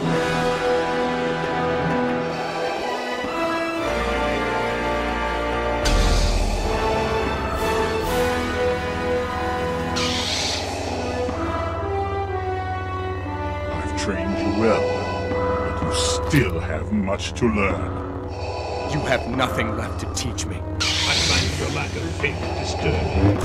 Trained you well, but you still have much to learn. You have nothing left to teach me. I find your lack of faith disturbing.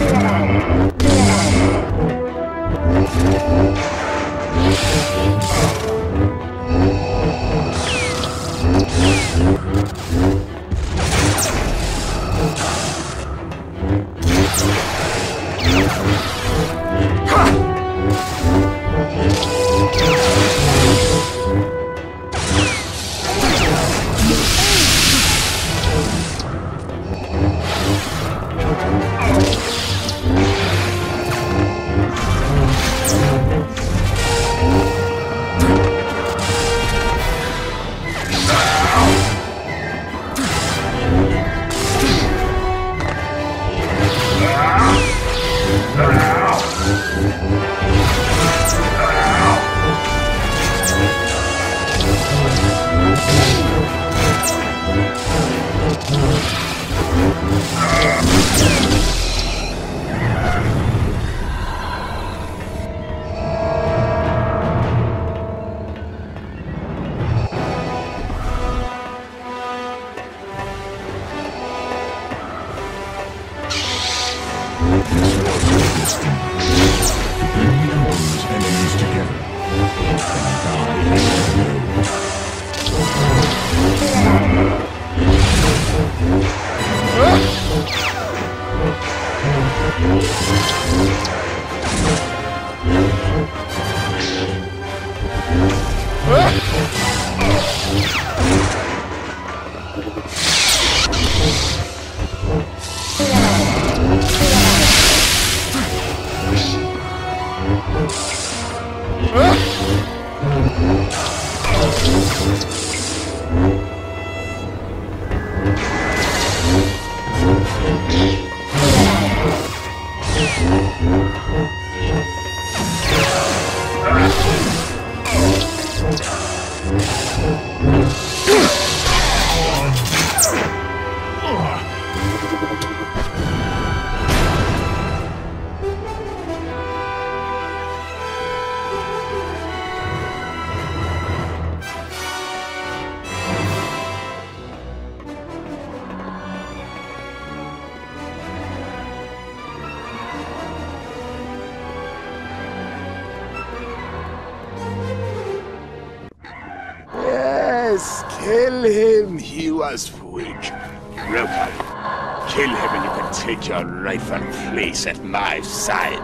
Kill him! He was weak, broken. Kill him and you can take your rightful place at my side.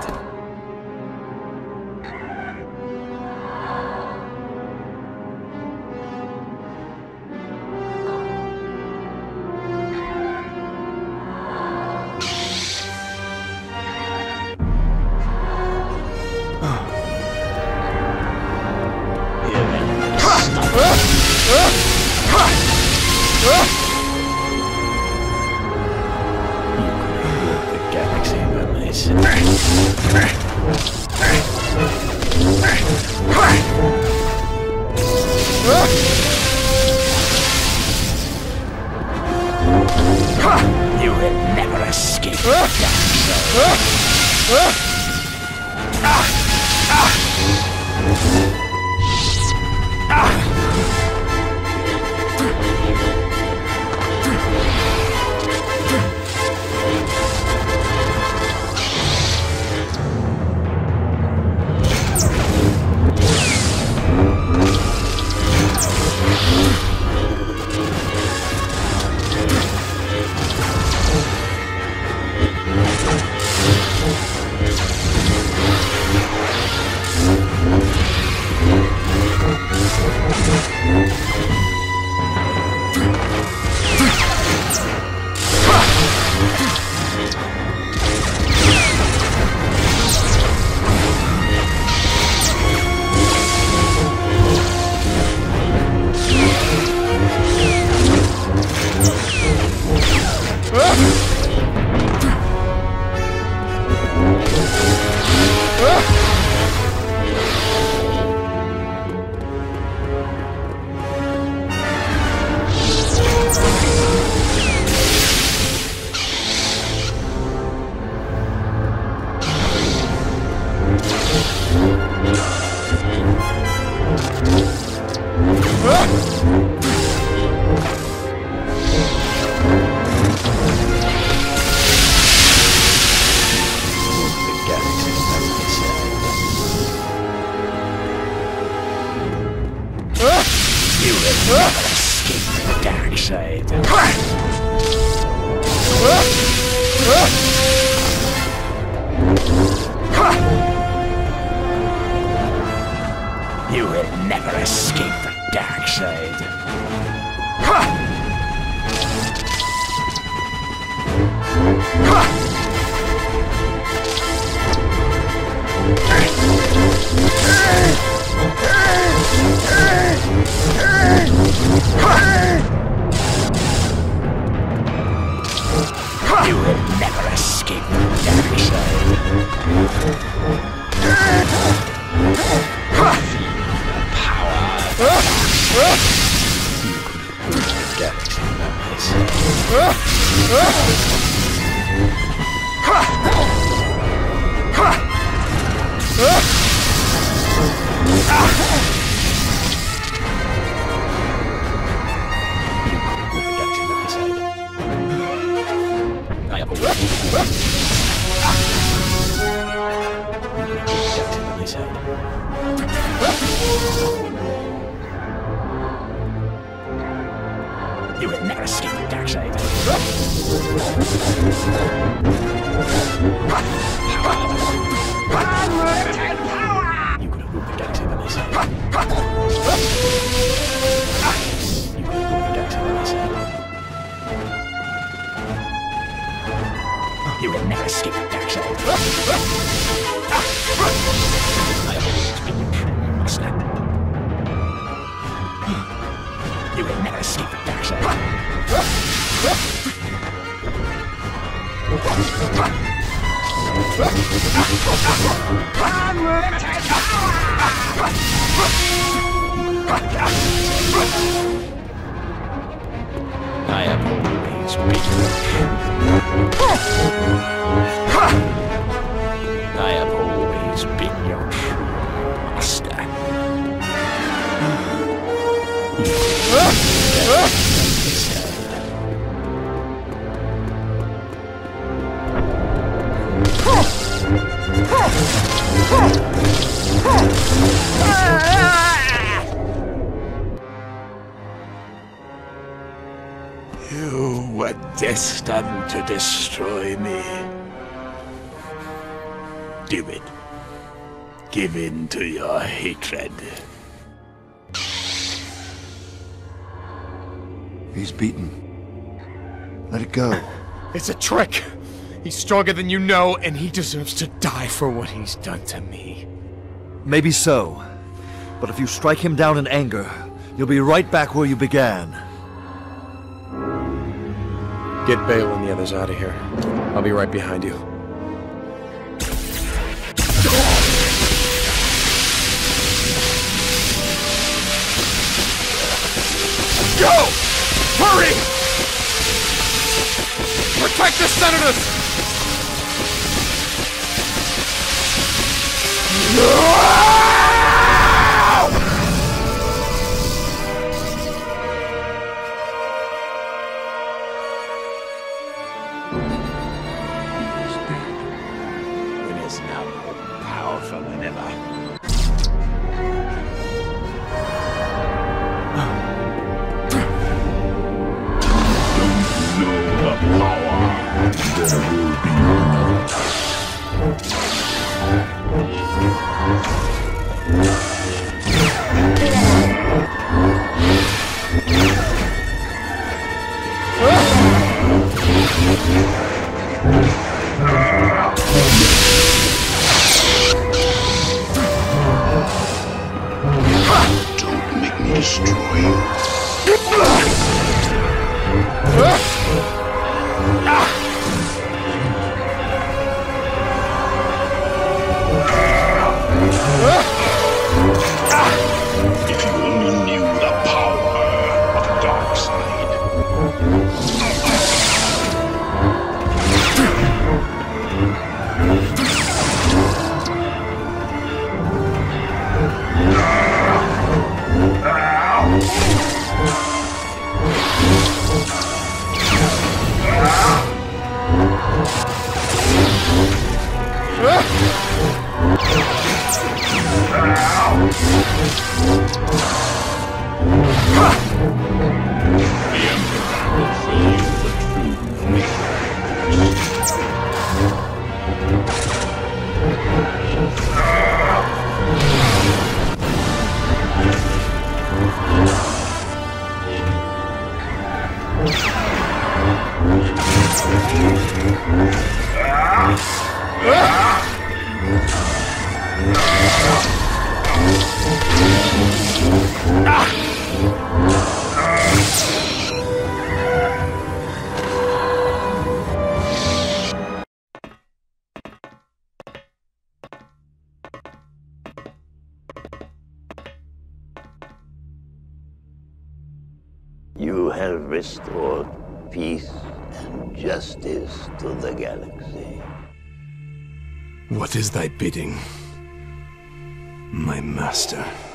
You will never escape. Escape the dark side. You will never escape the dark side. You will never escape the dark side. You will never escape the dark side. You could have moved the dark side by my side. You could have moved the dark side by my side. You will never escape the dark side. I have always been your true master. You will never escape the dark side. I have always been your true. I have always been your true master. You were destined to destroy me. Do it. Give in to your hatred. He's beaten. Let it go. It's a trick! He's stronger than you know, and he deserves to die for what he's done to me. Maybe so. But if you strike him down in anger, you'll be right back where you began. Get Bale and the others out of here. I'll be right behind you. Go! Hurry! Protect the senators! It is now more powerful than ever. There will be another time. Don't make me destroy you. If you only knew the power of the dark side. You have restored peace and justice to the galaxy. What is thy bidding, my master?